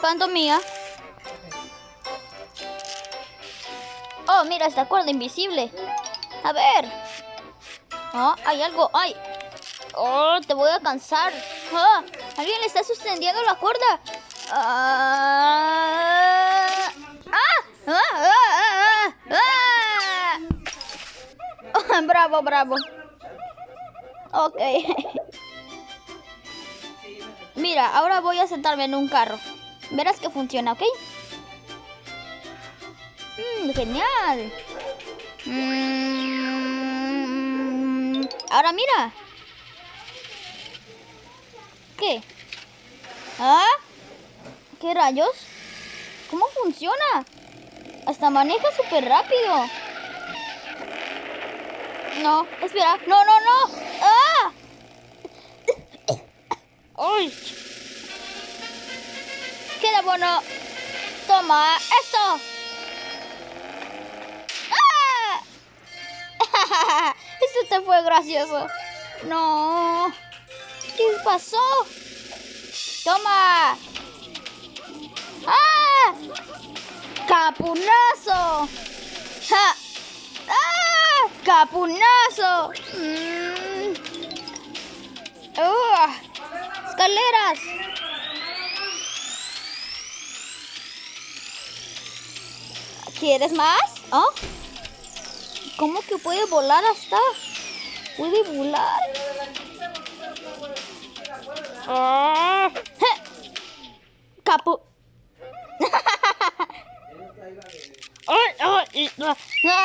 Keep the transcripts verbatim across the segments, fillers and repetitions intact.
Pantomía. Oh, mira esta cuerda invisible. A ver. Oh, hay algo. Ay. Oh, te voy a cansar. Oh, alguien le está sosteniendo la cuerda. Ah. Ah. Ah. Ah. Ah. Ah. Oh, bravo, bravo. Ok. Mira, ahora voy a sentarme en un carro. Verás que funciona, ¿ok? Mm, genial. Mm, ahora mira. ¿Qué? ¿Ah? ¿Qué rayos? ¿Cómo funciona? Hasta maneja súper rápido. No, espera. No, no, no. ¡Ah! ¡Uy! Queda bueno. Toma esto. ¡Ah! Esto te fue gracioso. No. ¿Qué pasó? Toma. ¡Ah! ¡Capunazo! ¡Ja! ¡Ah! ¡Capunazo! Mm. ¡Uh! ¡Escaleras! ¿Quieres más? ¿Oh? ¿Cómo que puede volar hasta? ¿Puede volar? ¡Ah! ¡Capu! ¡Ay, ay! ¡Ah!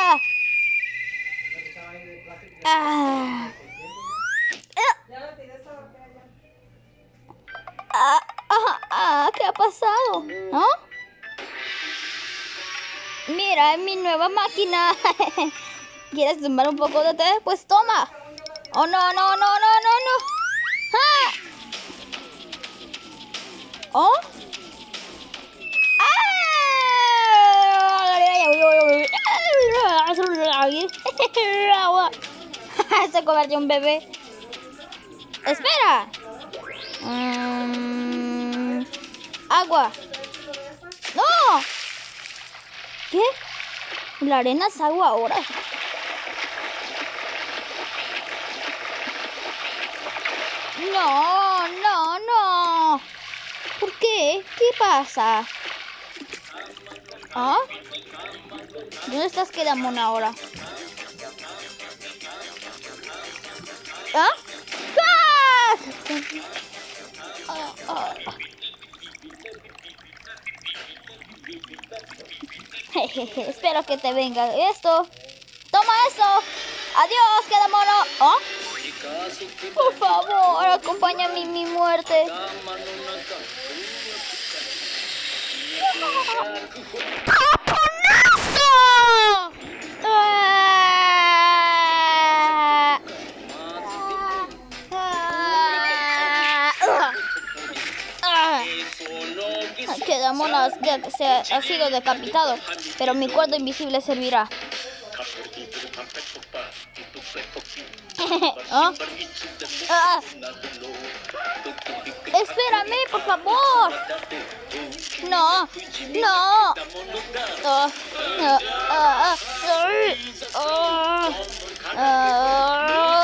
¡Ah! Ah, ah, ah, ¿qué ha pasado? ¿No? Mira, es mi nueva máquina. ¿Quieres tomar un poco de té? Pues toma. Oh, no, no, no, no, no, no. ¡Ah! ¿Oh? ¡Ah! Se convirtió en un bebé. Espera. Mm, agua. ¡No! ¿Qué? La arena es agua ahora. No, no, no. ¿Por qué? ¿Qué pasa? ¿Ah? ¿Dónde estás, Quedamon, ahora? ¿Ah? ¡Ah! Ah, ah. Jejeje, espero que te venga esto. ¡Toma esto! ¡Adiós, Quedamono! ¿Oh? Por favor, acompáñame en mi muerte. ¡Capunazo! ¡Ah! ¡Ah! ¡Ah! Quedamon ha, se ha, ha sido decapitado, pero mi cuerda invisible servirá. ¿Oh? Ah. Espérame, por favor. No, no. Oh, no. Ah, ah, ah, ah, ah.